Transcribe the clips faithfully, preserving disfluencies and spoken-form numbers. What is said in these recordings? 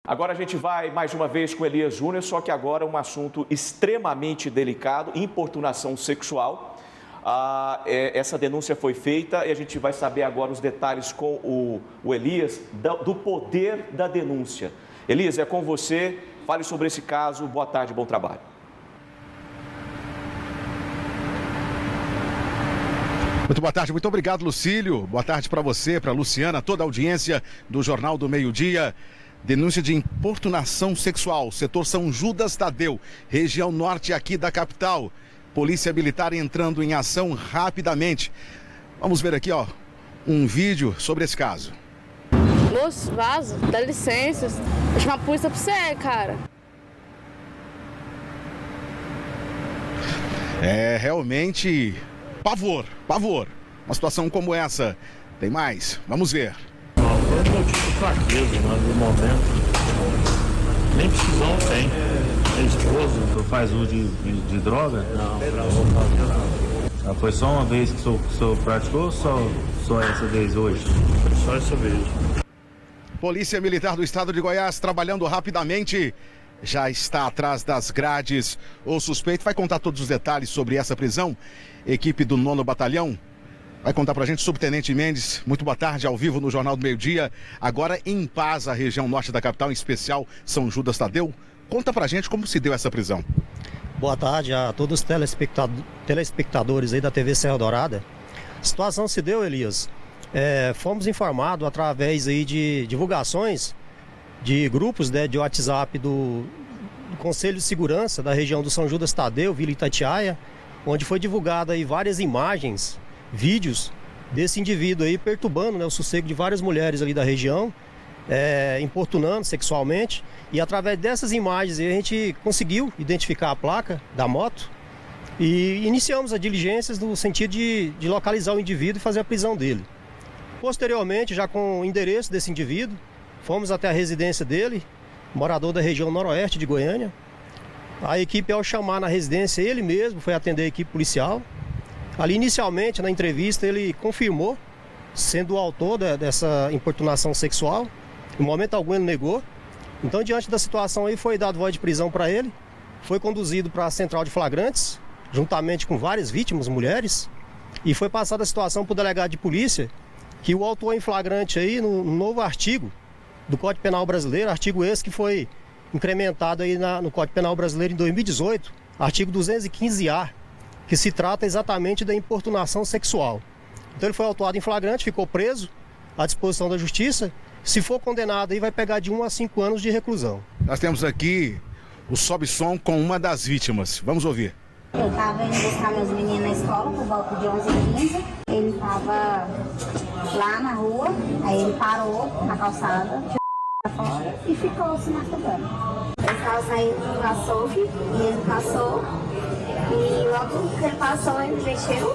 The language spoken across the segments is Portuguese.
Agora a gente vai mais uma vez com Elias Júnior, só que agora um assunto extremamente delicado, importunação sexual. Ah, é, essa denúncia foi feita e a gente vai saber agora os detalhes com o, o Elias do, do poder da denúncia. Elias, é com você, fale sobre esse caso, boa tarde, bom trabalho. Muito boa tarde, muito obrigado, Lucílio. Boa tarde para você, para a Luciana, toda a audiência do Jornal do Meio-Dia. Denúncia de importunação sexual, setor São Judas Tadeu, região norte aqui da capital. Polícia Militar entrando em ação rapidamente. Vamos ver aqui, ó, um vídeo sobre esse caso. Moço, vaso, dá licença. Vou chamar a polícia pra você, cara. É realmente pavor, pavor. Uma situação como essa. Tem mais? Vamos ver. Foi um motivo de fraqueza, mas no momento nem precisão tem. É esposo que faz uso de, de, de droga? Não, não. Foi só uma vez que o senhor, que o senhor praticou ou só, só essa vez hoje? Foi só essa vez. Polícia Militar do Estado de Goiás trabalhando rapidamente. Já está atrás das grades. O suspeito vai contar todos os detalhes sobre essa prisão. Equipe do nono Batalhão vai contar pra gente, Subtenente Mendes. Muito boa tarde, ao vivo no Jornal do Meio-Dia. Agora em Paz, a região norte da capital, em especial São Judas Tadeu. Conta pra gente como se deu essa prisão. Boa tarde a todos os telespectadores aí da T V Serra Dourada. A situação se deu, Elias. É, fomos informados através aí de divulgações de grupos, né, de WhatsApp do, do Conselho de Segurança da região do São Judas Tadeu, Vila Itatiaia, onde foi divulgada aí várias imagens, vídeos desse indivíduo aí perturbando, né, o sossego de várias mulheres ali da região, é, importunando sexualmente. E através dessas imagens aí, a gente conseguiu identificar a placa da moto e iniciamos as diligências no sentido de, de localizar o indivíduo e fazer a prisão dele. Posteriormente, já com o endereço desse indivíduo, fomos até a residência dele, morador da região noroeste de Goiânia. A equipe, ao chamar na residência, ele mesmo foi atender a equipe policial. Ali, inicialmente, na entrevista, ele confirmou sendo o autor de, dessa importunação sexual. Em momento algum ele negou. Então, diante da situação aí, foi dado voz de prisão para ele. Foi conduzido para a central de flagrantes, juntamente com várias vítimas, mulheres. E foi passada a situação para o delegado de polícia, que o autor em flagrante aí no, no novo artigo do Código Penal Brasileiro, artigo esse que foi incrementado aí na, no Código Penal Brasileiro em dois mil e dezoito, artigo duzentos e quinze A, que se trata exatamente da importunação sexual. Então ele foi autuado em flagrante, ficou preso à disposição da Justiça. Se for condenado, aí vai pegar de um a cinco anos de reclusão. Nós temos aqui o sobe-som com uma das vítimas. Vamos ouvir. Eu estava indo buscar meus meninos na escola por volta de onze e quinze. Ele estava lá na rua, aí ele parou na calçada e ficou se masturbando. Eu estava saindo do açougue e ele passou. E logo que ele passou, ele mexeu.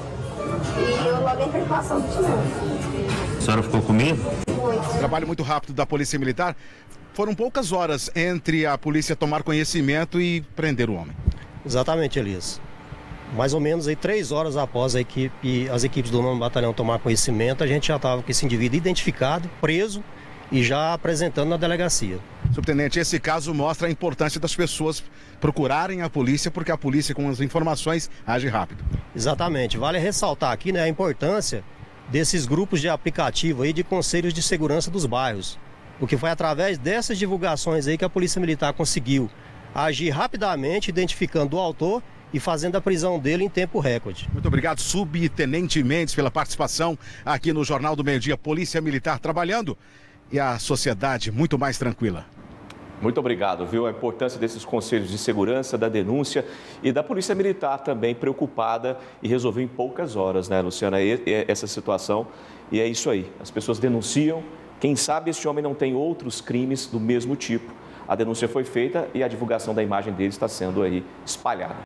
E eu logo que ele passou de novo. A senhora ficou com medo? Muito. Trabalho muito rápido da Polícia Militar. Foram poucas horas entre a polícia tomar conhecimento e prender o homem. Exatamente, Elias. Mais ou menos aí três horas após a equipe, as equipes do nono Batalhão tomar conhecimento, a gente já estava com esse indivíduo identificado, preso e já apresentando na delegacia. Subtenente, esse caso mostra a importância das pessoas procurarem a polícia, porque a polícia, com as informações, age rápido. Exatamente. Vale ressaltar aqui, né, a importância desses grupos de aplicativo aí de conselhos de segurança dos bairros, porque foi através dessas divulgações aí que a Polícia Militar conseguiu agir rapidamente, identificando o autor e fazendo a prisão dele em tempo recorde. Muito obrigado, Subtenente Mendes, pela participação aqui no Jornal do Meio-Dia. Polícia Militar trabalhando e a sociedade muito mais tranquila. Muito obrigado, viu? A importância desses conselhos de segurança, da denúncia e da Polícia Militar também preocupada e resolveu em poucas horas, né, Luciana, essa situação. E é isso aí, as pessoas denunciam, quem sabe esse homem não tem outros crimes do mesmo tipo. A denúncia foi feita e a divulgação da imagem dele está sendo aí espalhada.